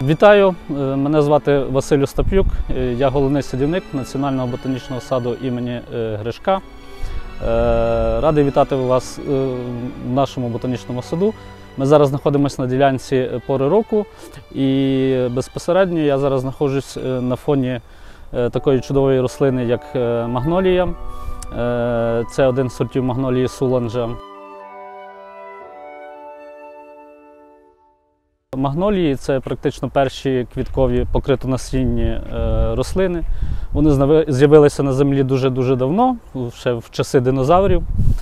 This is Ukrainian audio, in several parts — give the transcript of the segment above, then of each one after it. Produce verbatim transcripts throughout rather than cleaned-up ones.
Вітаю! Мене звати Василь Остап'юк, я головний садівник Національного ботанічного саду імені Гришка. Радий вітати вас в нашому ботанічному саду. Ми зараз знаходимося на ділянці пори року і безпосередньо я зараз знаходжусь на фоні такої чудової рослини, як магнолія. Це один з сортів магнолії Суланджа. Магнолії – це практично перші квіткові покритонасінні рослини. Вони з'явилися на землі дуже-дуже давно, ще в часи динозаврів.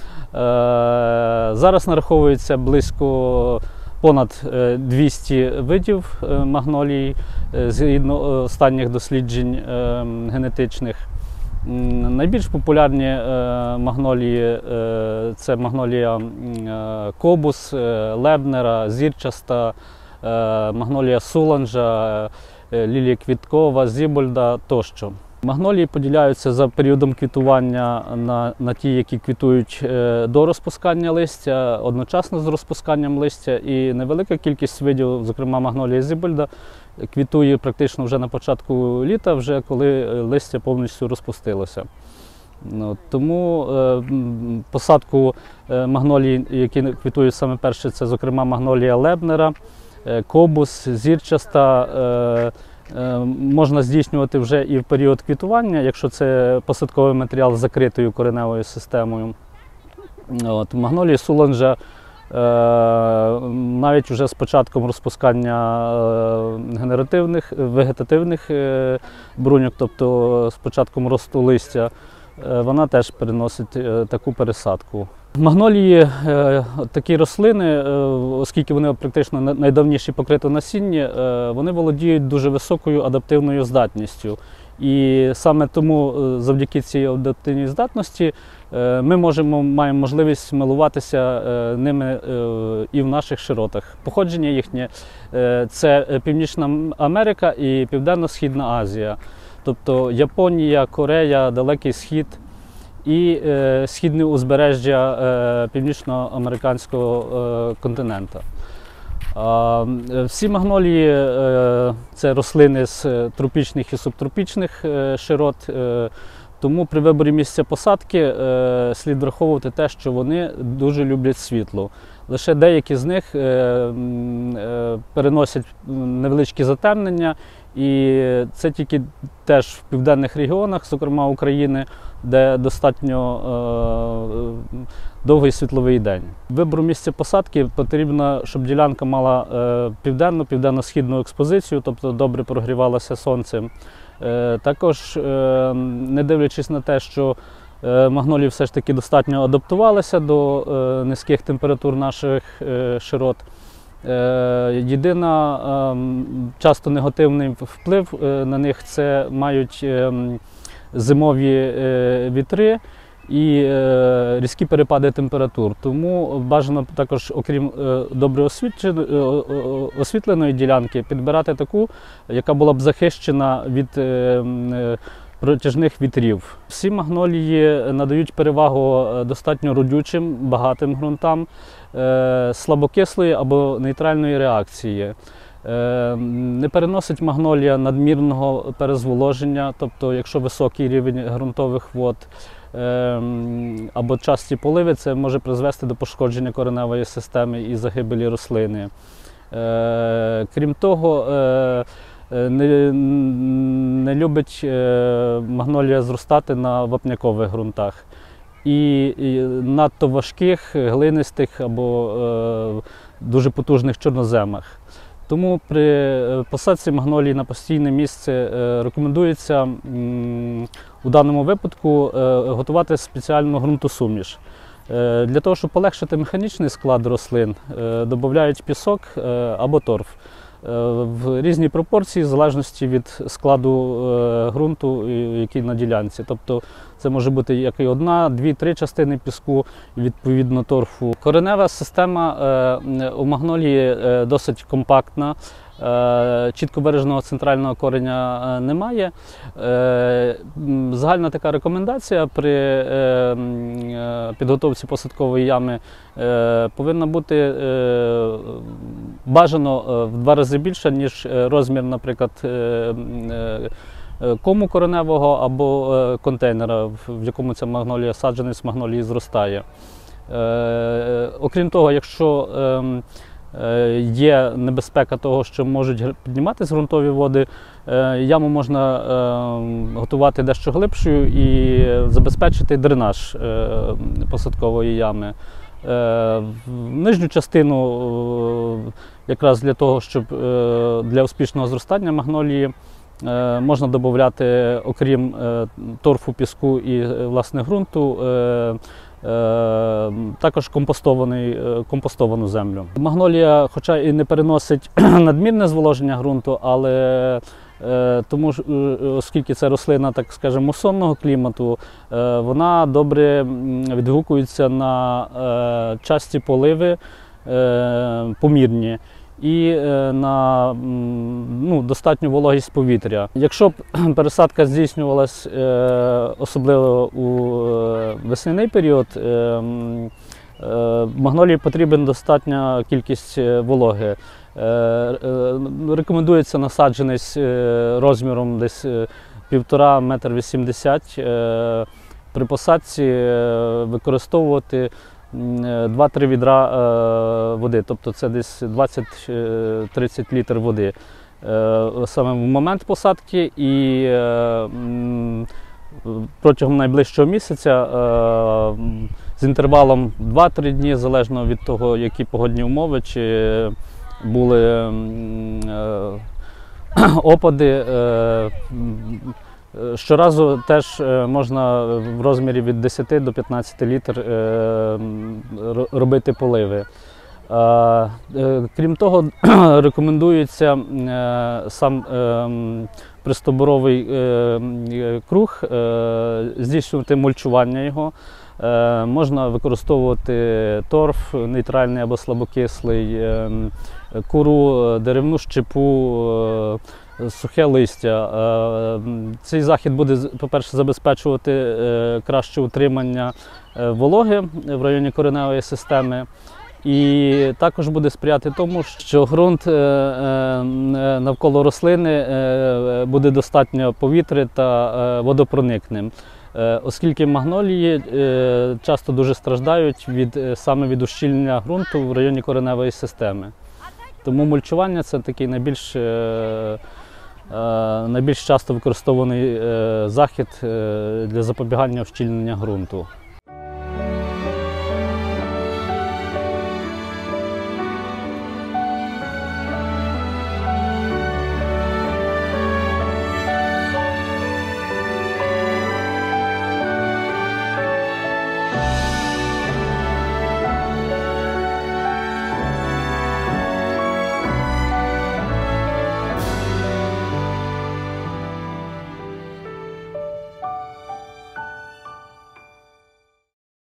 Зараз нараховується близько понад двісті видів магнолій, згідно останніх досліджень генетичних. Найбільш популярні магнолії – це магнолія кобус, лебнера, зірчаста, магнолія Суланджа, лілія квіткова, зібольда тощо. Магнолії поділяються за періодом квітування на, на ті, які квітують до розпускання листя, одночасно з розпусканням листя, і невелика кількість видів, зокрема магнолія зібольда, квітує практично вже на початку літа, вже коли листя повністю розпустилося. Ну, тому е, посадку магнолій, які квітують саме перше, це зокрема магнолія лебнера, кобус, зірчаста, е, е, можна здійснювати вже і в період квітування, якщо це посадковий матеріал з закритою кореневою системою. От, магнолії Суланджа е, навіть вже з початком розпускання е, генеративних, вегетативних е, бруньок, тобто з початком росту листя, е, вона теж переносить е, таку пересадку. Магнолії, такі рослини, оскільки вони практично найдавніші покритонасінні, вони володіють дуже високою адаптивною здатністю. І саме тому завдяки цій адаптивній здатності ми можемо, маємо можливість милуватися ними і в наших широтах. Походження їхнє – це Північна Америка і Південно-Східна Азія. Тобто Японія, Корея, Далекий Схід і е, східне узбережжя е, північноамериканського е, континенту. Е, всі магнолії е, – це рослини з тропічних і субтропічних е, широт, е, тому при виборі місця посадки е, слід враховувати те, що вони дуже люблять світло. Лише деякі з них е, е, переносять невеличкі затемнення, і це тільки теж в південних регіонах, зокрема України, де достатньо е, довгий світловий день. Вибору місця посадки потрібно, щоб ділянка мала е, південну, південно-східну експозицію, тобто добре прогрівалася сонцем. Е, також, е, не дивлячись на те, що е, магнолії все ж таки достатньо адаптувалися до е, низьких температур наших е, широт, е, єдина е, часто негативний вплив е, на них – це мають е, зимові е, вітри і е, різкі перепади температур. Тому бажано також, окрім е, добре освітленої ділянки, підбирати таку, яка була б захищена від е, е, протяжних вітрів. Всі магнолії надають перевагу достатньо родючим, багатим ґрунтам, е, слабокислої або нейтральної реакції. Не переносить магнолія надмірного перезволоження, тобто якщо високий рівень ґрунтових вод або часті поливи, це може призвести до пошкодження кореневої системи і загибелі рослини. Крім того, не, не любить магнолія зростати на вапнякових ґрунтах і, і надто важких, глинистих або дуже потужних чорноземах. Тому при посадці магнолії на постійне місце рекомендується у даному випадку готувати спеціальну ґрунтосуміш. Для того, щоб полегшити механічний склад рослин, додають пісок або торф в різній пропорції, в залежності від складу ґрунту, який на ділянці. Тобто це може бути як і одна, дві, три частини піску, відповідно торфу. Коренева система у магнолії досить компактна, Чітко вираженого центрального кореня немає. Загальна така рекомендація при підготовці посадкової ями повинна бути бажано в два рази більше, ніж розмір, наприклад, кому кореневого або контейнера, в якому ця магнолія, саджанець магнолії зростає. Окрім того, якщо є небезпека того, що можуть підніматися ґрунтові води, яму можна готувати дещо глибшою і забезпечити дренаж посадкової ями. Нижню частину, якраз для того, щоб для успішного зростання магнолії, можна додати, окрім торфу, піску і, власне, ґрунту, також компостований, компостовану землю. Магнолія, хоча і не переносить надмірне зволоження ґрунту, але тому, оскільки це рослина, так скажемо, мусонного клімату, вона добре відгукується на часті поливи, помірні, і на ну, достатню вологість повітря. Якщо б пересадка здійснювалась особливо у весняний період, магнолії потрібна достатня кількість вологи. Рекомендується насадженість розміром десь півтора метра вісімдесят. При посадці використовувати два-три відра води, тобто це десь двадцять-тридцять літрів води саме в момент посадки, і протягом найближчого місяця з інтервалом два-три дні, залежно від того, які погодні умови, чи були опади. Щоразу теж можна в розмірі від десяти до п'ятнадцяти літрів робити поливи. Крім того, рекомендується сам пристоборовий круг, здійснювати мульчування його. Можна використовувати торф нейтральний або слабокислий, куру, деревну щепу, сухе листя. Цей захід буде, по-перше, забезпечувати краще утримання вологи в районі кореневої системи, і також буде сприяти тому, що ґрунт навколо рослини буде достатньо повітря та водопроникним, оскільки магнолії часто дуже страждають від, саме від ущільнення ґрунту в районі кореневої системи. Тому мульчування – це такий найбільш, найбільш часто використовуваний захід для запобігання ущільнення ґрунту.